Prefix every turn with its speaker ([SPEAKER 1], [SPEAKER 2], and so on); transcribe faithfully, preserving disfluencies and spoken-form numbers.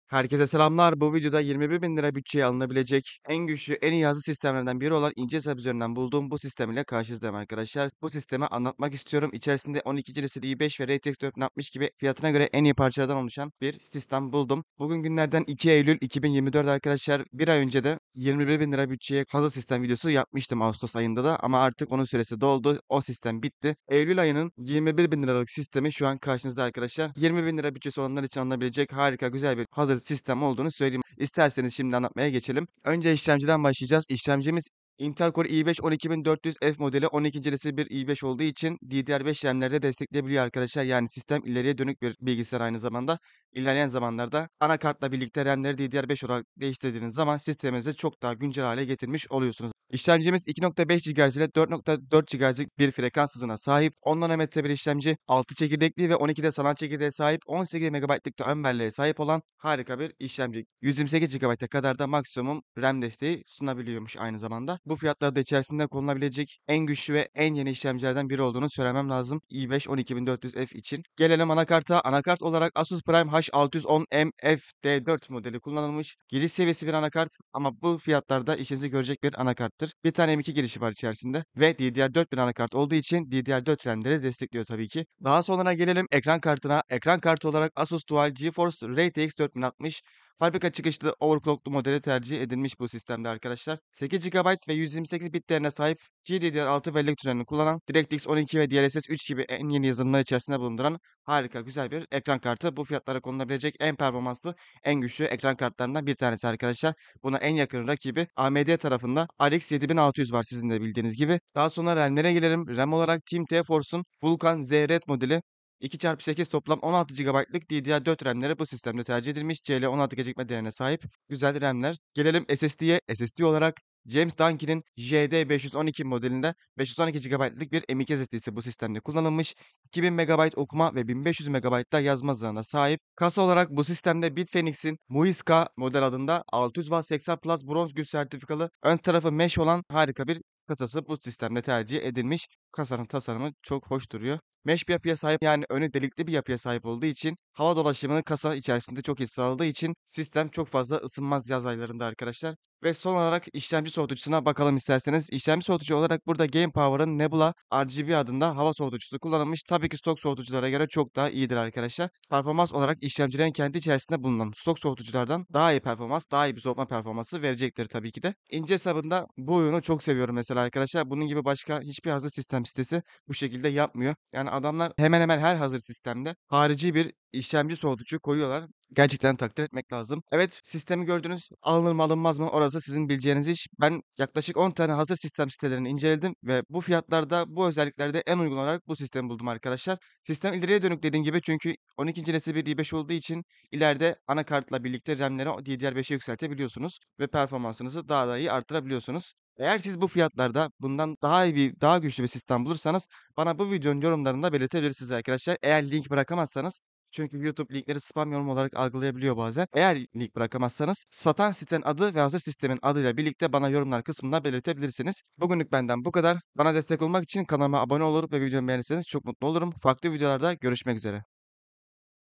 [SPEAKER 1] Herkese selamlar. Bu videoda yirmi bir bin lira bütçeye alınabilecek en güçlü, en iyi yazı sistemlerinden biri olan İncesab üzerinden bulduğum bu sistem ile karşınızdayım arkadaşlar. Bu sistemi anlatmak istiyorum. İçerisinde on ikinci nesil i beş ve R T X dört bin altmış gibi fiyatına göre en iyi parçalardan oluşan bir sistem buldum. Bugün günlerden iki Eylül iki bin yirmi dört arkadaşlar. Bir ay önce de yirmi bir bin lira bütçeye hazır sistem videosu yapmıştım Ağustos ayında da ama artık onun süresi doldu. O sistem bitti. Eylül ayının yirmi bir bin liralık sistemi şu an karşınızda arkadaşlar. yirmi bin lira bütçesi olanlar için alınabilecek harika güzel bir hazır sistem olduğunu söyleyeyim. İsterseniz şimdi anlatmaya geçelim. Önce işlemciden başlayacağız. İşlemcimiz Intel Core i beş on iki bin dört yüz F modeli on ikinci nesil bir i beş olduğu için D D R beş RAM'lerde destekleyebiliyor arkadaşlar. Yani sistem ileriye dönük bir bilgisayar aynı zamanda. İlerleyen zamanlarda anakartla birlikte RAM'leri D D R beş olarak değiştirdiğiniz zaman sisteminizi çok daha güncel hale getirmiş oluyorsunuz. İşlemcimiz iki nokta beş gigahertz ile dört nokta dört gigahertz'lik bir frekans hızına sahip. on nanometre bir işlemci, altı çekirdekli ve on iki de sanal çekirdeğe sahip, on sekiz megabaytlık da ön belleğe sahip olan harika bir işlemci. yüz yirmi sekiz gigabayta kadar da maksimum RAM desteği sunabiliyormuş aynı zamanda. Bu fiyatlarda içerisinde konulabilecek en güçlü ve en yeni işlemcilerden biri olduğunu söylemem lazım i beş on iki bin dört yüz F için. Gelelim anakarta. Anakart olarak Asus Prime H altı yüz on M F D dört modeli kullanılmış. Giriş seviyesi bir anakart ama bu fiyatlarda işinizi görecek bir anakarttır. Bir tane M iki girişi var içerisinde ve D D R dört bir anakart olduğu için D D R dört RAM'leri destekliyor tabii ki. Daha sonra gelelim ekran kartına. Ekran kartı olarak Asus Dual GeForce R T X dört bin altmış fabrika çıkışlı overclocklu modeli tercih edilmiş bu sistemde arkadaşlar. sekiz gigabayt ve yüz yirmi sekiz bit değerine sahip G D D R altı bellek türlerini kullanan DirectX on iki ve D L S S üç gibi en yeni yazılımlar içerisinde bulunduran harika güzel bir ekran kartı. Bu fiyatlara konulabilecek en performanslı, en güçlü ekran kartlarından bir tanesi arkadaşlar. Buna en yakın rakibi A M D tarafında R X yedi bin altı yüz var sizin de bildiğiniz gibi. Daha sonra RAM'lere gelelim. RAM olarak Team T-Force'un Vulkan Z Red modeli iki çarpı sekiz toplam on altı gigabaytlık D D R dört RAM'leri bu sistemde tercih edilmiş. C L on altı gecikme değerine sahip güzel RAM'ler. Gelelim S S D'ye. S S D olarak James Duncan'in J D beş yüz on iki modelinde beş yüz on iki gigabaytlık bir M iki S S D'si bu sistemde kullanılmış. iki bin megabayt okuma ve bin beş yüz megabayt da yazma hızına sahip. Kasa olarak bu sistemde Bitfenix'in Muisca model adında altı yüz watt seksen Plus bronz güç sertifikalı ön tarafı mesh olan harika bir kasası bu sistemde tercih edilmiş. Kasanın tasarımı çok hoş duruyor. Mesh bir yapıya sahip yani önü delikli bir yapıya sahip olduğu için hava dolaşımını kasa içerisinde çok iyi sağladığı için sistem çok fazla ısınmaz yaz aylarında arkadaşlar. Ve son olarak işlemci soğutucusuna bakalım isterseniz. İşlemci soğutucu olarak burada Game Power'ın Nebula R G B adında hava soğutucusu kullanılmış. Tabii ki stok soğutuculara göre çok daha iyidir arkadaşlar. Performans olarak işlemcilerin kendi içerisinde bulunan stok soğutuculardan daha iyi performans, daha iyi bir soğutma performansı verecektir tabii ki de. İnce hesabında bu oyunu çok seviyorum mesela arkadaşlar. Bunun gibi başka hiçbir hazır sistem sitesi bu şekilde yapmıyor. Yani adamlar hemen hemen her hazır sistemde harici bir işlemci soğutucu koyuyorlar. Gerçekten takdir etmek lazım. Evet, sistemi gördünüz. Alınır mı alınmaz mı orası sizin bileceğiniz iş. Ben yaklaşık on tane hazır sistem sitelerini inceledim ve bu fiyatlarda bu özelliklerde en uygun olarak bu sistemi buldum arkadaşlar. Sistem ileriye dönük dediğim gibi çünkü on ikinci nesil bir i beş olduğu için ileride anakartla birlikte RAM'leri D D R beşe yükseltebiliyorsunuz ve performansınızı daha da iyi arttırabiliyorsunuz. Eğer siz bu fiyatlarda bundan daha iyi bir, daha güçlü bir sistem bulursanız bana bu videonun yorumlarında belirtebilirsiniz arkadaşlar. Eğer link bırakamazsanız çünkü YouTube linkleri spam yorum olarak algılayabiliyor bazen. Eğer link bırakamazsanız satan sitenin adı ve hazır sistemin adıyla birlikte bana yorumlar kısmında belirtebilirsiniz. Bugünlük benden bu kadar. Bana destek olmak için kanalıma abone olur ve videomu beğenirseniz çok mutlu olurum. Farklı videolarda görüşmek üzere.